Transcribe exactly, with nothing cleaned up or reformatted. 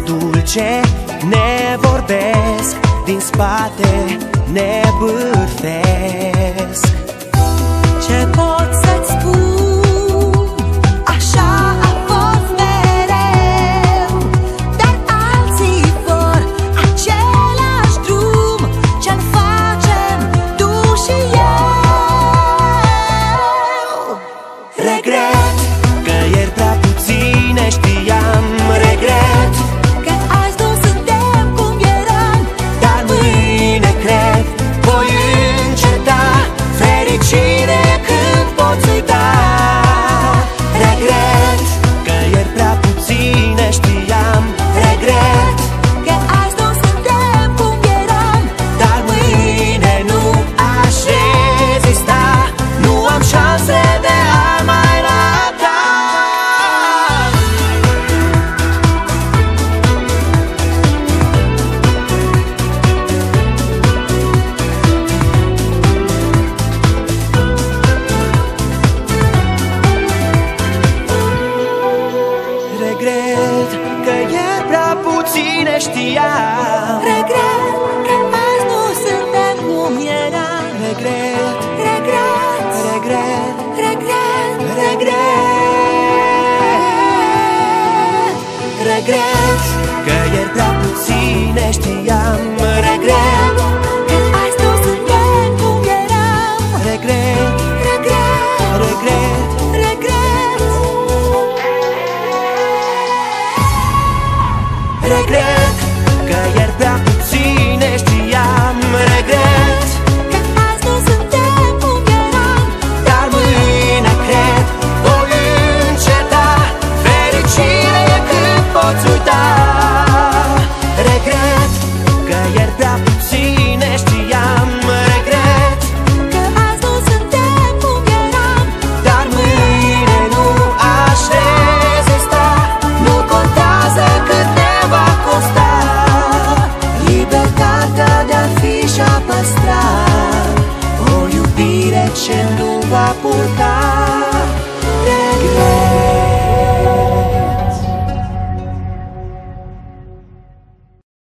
dulce ne vorbesc, din spate ne bârfesc. Ce pot să-ți spun? Așa a fost mereu, dar alții vor același drum ce-l facem tu și eu. Regret că ieri prea puține știam, regret că azi nu suntem cum eram, dar mâine cred voi înceta fericire când poți uita. Regret că ieri prea puține știam, regret că azi nu suntem cum eram, dar mâine nu aș rezista, nu am șanse de a mai rata. Regret că ieri prea puține știam, regret că azi nu suntem cum eram, regret, regret, regret, regret, regret, regret că ieri prea puține știam, regret că azi nu suntem cum eram, regret, regret, regret, regret. regret că ieri prea puține știam, regret Că azi nu suntem cum eram, dar mâine cred voi înceta fericire când poți uita. Regret că ieri prea puține știam, regret că azi nu suntem cum eram, dar mâine nu aș rezista, nu contează cât ne va costa. Libertatea de a fi și a păstra o iubire ce nu va purta.